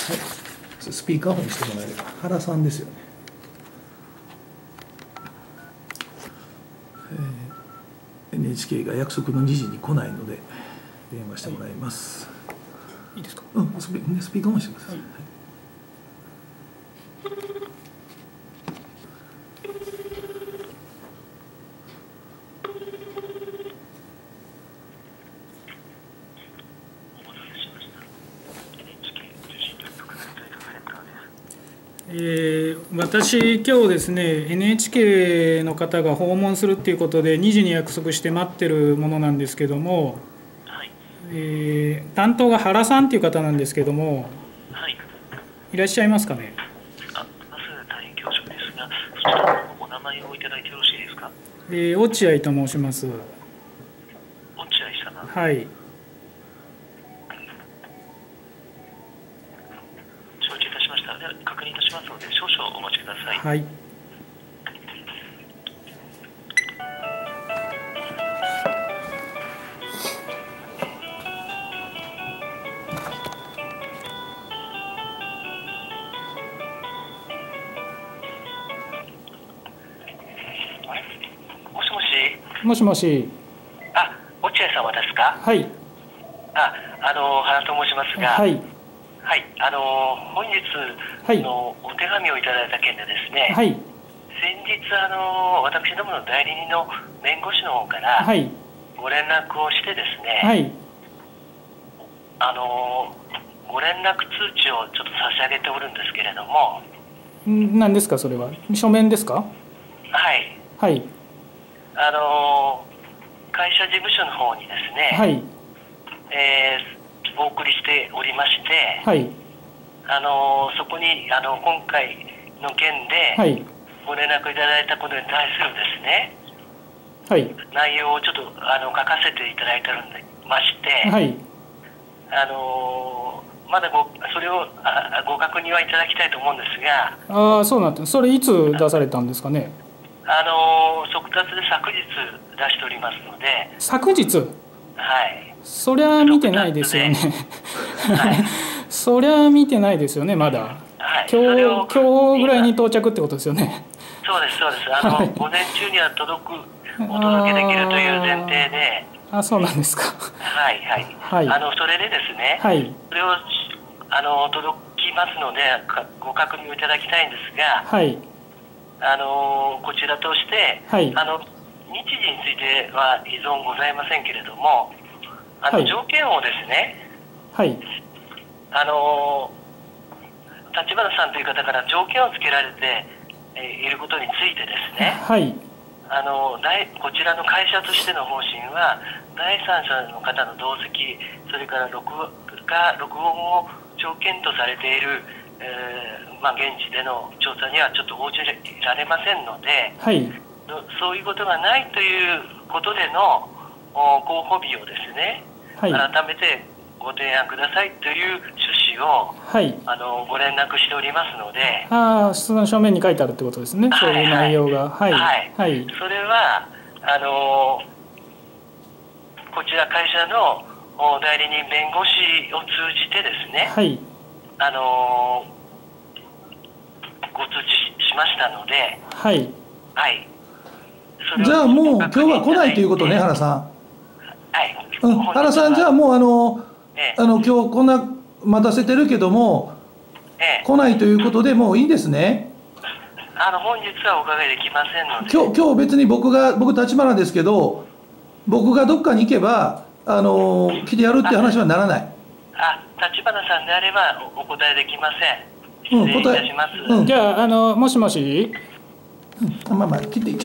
スピーカーオンしてもらえれば。原さんですよね。NHK が約束の2時に来ないので電話してもらいます。 いいですか。 スピーカーオンしてください。 私、今日ですね、NHK の方が訪問するっていうことで、2時に約束して待ってるものなんですけども、 はい、 担当が原さんっていう方なんですけども、 はい、 いらっしゃいますかね。 まず大変恐縮ですが、そちらのお名前をいただいてよろしいですか。 落合と申します。 落合様。 はい。 承知いたしました。では確認いたしますので、少々お待ちください。 はい。 もしもし。 もしもし。 落合様ですか。 はい。 原と申しますが。 はい。 はい、本日のお手紙をいただいた件でですね。 はい。 先日私どもの代理人の弁護士の方からはい。 ご連絡をしてですね。 はい。 ご連絡通知をちょっと差し上げておるんですけれども。 何ですかそれは。書面ですか。 はい。 はい。 会社事務所の方にですね。 はい。 お送りしておりまして。 はい。 そこに今回の件で。 はい。 ご連絡いただいたことに対するですね。 はい。 内容をちょっと書かせていただいてまして。 はい。 まだそれをご確認はいただきたいと思うんですが。 そうなんです。それいつ出されたんですかね。 速達で昨日出しておりますので。 昨日。 はい。 そりゃ見てないですよね。 はい。 そりゃ見てないですよねまだ。 はい。 今日ぐらいに到着ってことですよね。 そうですそうです。午前中にはお届けできるという前提で。 そうなんですか。 はいはい。 はい。 それでですね。 はい。 それを届きますのでご確認をいただきたいんですが。 はい。 こちらとして、 はい、 日時については依存ございませんけれども、 はい、 条件をですね、 はい、 立花さんという方から条件をつけられていることについてですね、 はい、 こちらの会社としての方針は、第三者の方の同席、それから録音を条件とされている、現地での調査にはちょっと応じられませんので、 はい、 そういうことがないということでの候補日をですね、 はい、 改めてご提案くださいという趣旨を、 はい、 ご連絡しておりますので。 その書面に書いてあるってことですね。そういう内容が。はい、 はい。それはこちら会社の代理人弁護士を通じてですね。 はい。 ご通知しましたので。 はい。 はい。 じゃあもう今日は来ないということね、原さん。 はい。 原さん、じゃあもう今日こんな待たせてるけども、来ないということでもういいんですね。 本日はお伺いできませんので。 今日別に僕立花ですけど、僕がどっかに行けば来てやるっていう話はならない。 立花さんであればお答えできません。失礼いたします。 じゃあもしもし。 まあ来て。